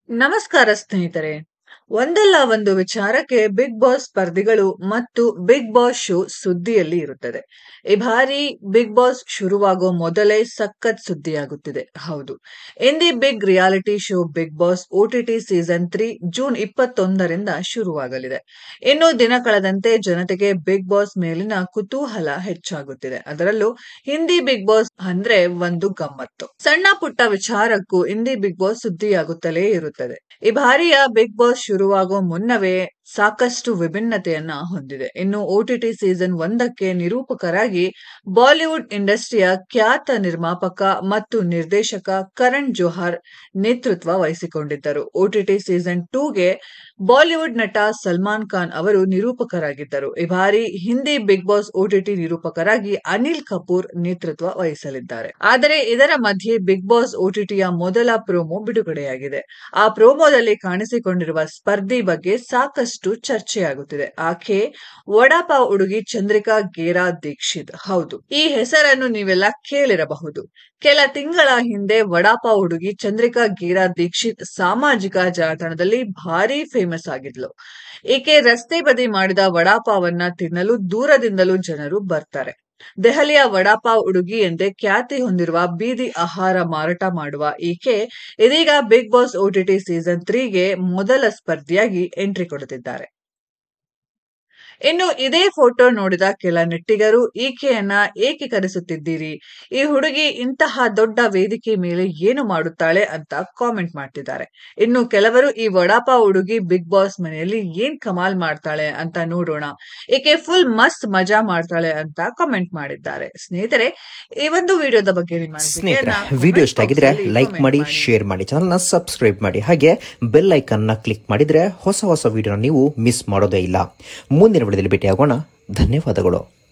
ನಮಸ್ಕಾರ ಸ್ನೇಹಿತರೆ. ಒಂದಲ್ಲ ಒಂದು ವಿಚಾರಕ್ಕೆ ಬಿಗ್ ಬಾಸ್ ಸ್ಪರ್ಧಿಗಳು ಮತ್ತು ಬಿಗ್ ಬಾಸ್ ಶೋ ಸುದ್ದಿಯಲ್ಲಿ ಇರುತ್ತದೆ. ಈ ಬಾರಿ ಬಿಗ್ ಬಾಸ್ ಶುರುವಾಗೋ ಮೊದಲೇ ಸಖತ್ ಸುದ್ದಿಯಾಗುತ್ತಿದೆ. ಹೌದು, Hindi big reality show Bigg Boss OTT season 3 June 21ರಿಂದ ಶುರುವಾಗಲಿದೆ. ಇನ್ನು ದಿನ ಕಳೆದಂತೆ ಜನತೆಗೆ ಬಿಗ್ ಬಾಸ್ ಮೇಲಿನ ಕುತೂಹಲ ಹೆಚ್ಚಾಗುತ್ತಿದೆ. ಅದರಲ್ಲೂ ಹಿಂದಿ ಬಿಗ್ ಬಾಸ್ ಅಂದ್ರೆ ಒಂದು ಗಮ್ಮತ್ತು. ಸಣ್ಣ ಪುಟ್ಟ ವಿಚಾರಕ್ಕೂ ಹಿಂದಿ ಬಿಗ್ ಬಾಸ್ ಸುದ್ದಿಯಾಗುತ್ತಲೇ ಇರುತ್ತದೆ. ಈ ಬಾರಿಯ ಬಿಗ್ ಬಾಸ್ ಶುರುವಾಗೋ ಮುನ್ನವೇ ಸಾಕಷ್ಟು ವಿಭಿನ್ನತೆಯನ್ನ ಹೊಂದಿದೆ. ಇನ್ನು OTT ಸೀಸನ್ 1ಕ್ಕೆ ನಿರೂಪಕರಾಗಿ ಬಾಲಿವುಡ್ ಇಂಡಸ್ಟ್ರಿಯ ಖ್ಯಾತ ನಿರ್ಮಾಪಕ ಮತ್ತು ನಿರ್ದೇಶಕ ಕರಣ್ ಜೋಹರ್ ನೇತೃತ್ವ ವಹಿಸಿಕೊಂಡಿದ್ದರು. OTT ಸೀಸನ್ 2ಗೆ ಬಾಲಿವುಡ್ ನಟ ಸಲ್ಮಾನ್ ಖಾನ್ ಅವರು ನಿರೂಪಕರಾಗಿದ್ದರು. ಈ ಬಾರಿ ಹಿಂದಿ ಬಿಗ್ ಬಾಸ್ OTT ನಿರೂಪಕರಾಗಿ ಅನಿಲ್ ಕಪೂರ್ ನೇತೃತ್ವ ವಹಿಸಲಿದ್ದಾರೆ. ಆದರೆ ಇದರ ಮಧ್ಯೆ ಬಿಗ್ ಬಾಸ್ OTTಯ ಮೊದಲ ಪ್ರೋಮೋ ಬಿಡುಗಡೆಯಾಗಿದೆ. ಆ ಪ್ರೋಮೋದಲ್ಲಿ ಕಾಣಿಸಿಕೊಂಡಿರುವ ಸ್ಪರ್ಧಿ ಬಗ್ಗೆ ಸಾಕಷ್ಟು ಚರ್ಚೆಯಾಗುತ್ತಿದೆ. ಆಕೆ ವಡಾಪಾವ್ ಹುಡುಗಿ ಚಂದ್ರಿಕಾ ಗೇರಾ ದೀಕ್ಷಿತ್. ಹೌದು, ಈ ಹೆಸರನ್ನು ನೀವೆಲ್ಲ ಕೇಳಿರಬಹುದು. ಕೆಲ ತಿಂಗಳ ಹಿಂದೆ ವಡಾಪಾವ್ ಹುಡುಗಿ ಚಂದ್ರಿಕಾ ಗೇರಾ ದೀಕ್ಷಿತ್ ಸಾಮಾಜಿಕ ಜಾಲತಾಣದಲ್ಲಿ ಭಾರಿ ಫೇಮಸ್ ಆಗಿದ್ಲು. ಈಕೆ ರಸ್ತೆ ಬದಿ ಮಾಡಿದ ವಡಾಪಾವನ್ನ ತಿನ್ನಲು ದೂರದಿಂದಲೂ ಜನರು ಬರ್ತಾರೆ. ದೆಹಲಿಯ ವಡಾಪಾವ್ ಹುಡುಗಿ ಎಂದೇ ಖ್ಯಾತಿ ಹೊಂದಿರುವ ಬೀದಿ ಆಹಾರ ಮಾರಾಟ ಮಾಡುವ ಈಕೆ ಇದೀಗ ಬಿಗ್ ಬಾಸ್ OTT ಸೀಸನ್ 3ಗೆ ಮೊದಲ ಸ್ಪರ್ಧಿಯಾಗಿ ಎಂಟ್ರಿ ಕೊಡುತ್ತಿದ್ದಾರೆ. ಇನ್ನು ಇದೇ ಫೋಟೋ ನೋಡಿದ ಕೆಲ ನೆಟ್ಟಿಗರು ಈಕೆಯನ್ನ ಏಕೆ ಕರೆಸುತ್ತಿದ್ದೀರಿ, ಈ ಹುಡುಗಿ ಇಂತಹ ದೊಡ್ಡ ವೇದಿಕೆ ಮೇಲೆ ಏನು ಮಾಡುತ್ತಾಳೆ ಅಂತ ಕಾಮೆಂಟ್ ಮಾಡ್ತಿದ್ದಾರೆ. ಇನ್ನು ಕೆಲವರು ಈ ವಡಾಪಾವ್ ಹುಡುಗಿ ಬಿಗ್ ಬಾಸ್ ಮನೆಯಲ್ಲಿ ಏನ್ ಕಮಾಲ್ ಮಾಡ್ತಾಳೆ ಅಂತ ನೋಡೋಣ, ಈಕೆ ಫುಲ್ ಮಸ್ತ್ ಮಜಾ ಮಾಡ್ತಾಳೆ ಅಂತ ಕಾಮೆಂಟ್ ಮಾಡಿದ್ದಾರೆ. ಸ್ನೇಹಿತರೆ, ಈ ಒಂದು ವಿಡಿಯೋದ ಬಗ್ಗೆ ನಿಮ್ಮ ವಿಡಿಯೋ ಇಷ್ಟ ಆಗಿದ್ರೆ ಲೈಕ್ ಮಾಡಿ, ಶೇರ್ ಮಾಡಿ, ಚಾನಲ್ನ ಸಬ್ಸ್ಕ್ರೈಬ್ ಮಾಡಿ, ಹಾಗೆ ಬೆಲ್ ಐಕನ್ ನ ಕ್ಲಿಕ್ ಮಾಡಿದ್ರೆ ಹೊಸ ವಿಡಿಯೋ ನೀವು ಮಿಸ್ ಮಾಡೋದೇ ಇಲ್ಲ. ಮುಂದಿನ ವಿಡಿಯೋದಲ್ಲಿ ಭೇಟಿಯಾಗೋಣ. ಧನ್ಯವಾದಗಳು.